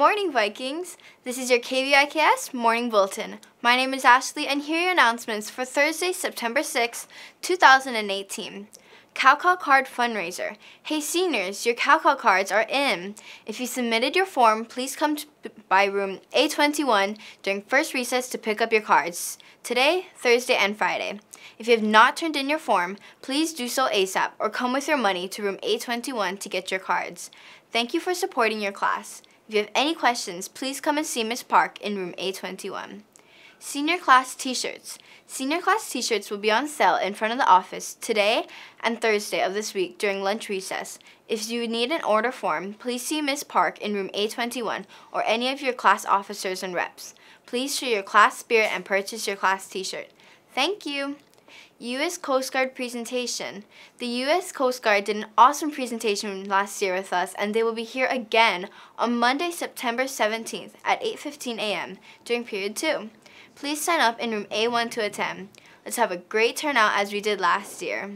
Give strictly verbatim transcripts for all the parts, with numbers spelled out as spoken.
morning, Vikings! This is your K V I K S Morning Bulletin. My name is Ashley, and here are your announcements for Thursday, September sixth, two thousand eighteen. Calcal Card Fundraiser. Hey seniors, your Calcal cards are in. If you submitted your form, please come to by room A twenty-one during first recess to pick up your cards. Today, Thursday, and Friday. If you have not turned in your form, please do so ASAP or come with your money to room A twenty-one to get your cards. Thank you for supporting your class. If you have any questions, please come and see Miz Park in room A twenty-one. Senior Class T-shirts. Senior Class T-shirts will be on sale in front of the office today and Thursday of this week during lunch recess. If you need an order form, please see Miz Park in room A twenty-one or any of your class officers and reps. Please show your class spirit and purchase your class T-shirt. Thank you! U S Coast Guard presentation. The U S Coast Guard did an awesome presentation last year with us, and they will be here again on Monday, September seventeenth at eight fifteen a m during period two. Please sign up in room A one to attend. Let's have a great turnout as we did last year.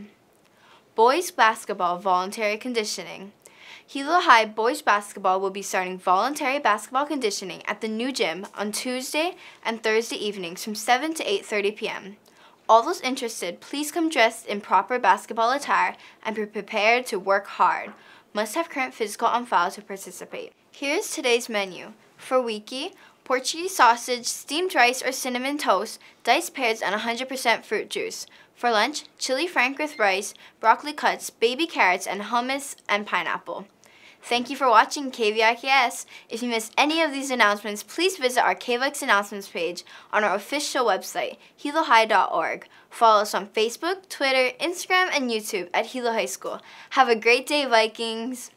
Boys Basketball Voluntary Conditioning. Hilo High Boys Basketball will be starting voluntary basketball conditioning at the new gym on Tuesday and Thursday evenings from seven to eight thirty p m All those interested, please come dressed in proper basketball attire and be prepared to work hard. Must have current physical on file to participate. Here's today's menu. For Wiki, Portuguese sausage, steamed rice or cinnamon toast, diced pears, and one hundred percent fruit juice. For lunch, chili frank with rice, broccoli cuts, baby carrots, and hummus and pineapple. Thank you for watching K V I K S. If you missed any of these announcements, please visit our K V I K S announcements page on our official website, hilo high dot org. Follow us on Facebook, Twitter, Instagram, and YouTube at Hilo High School. Have a great day, Vikings!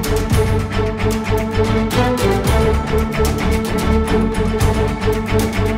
Thank you.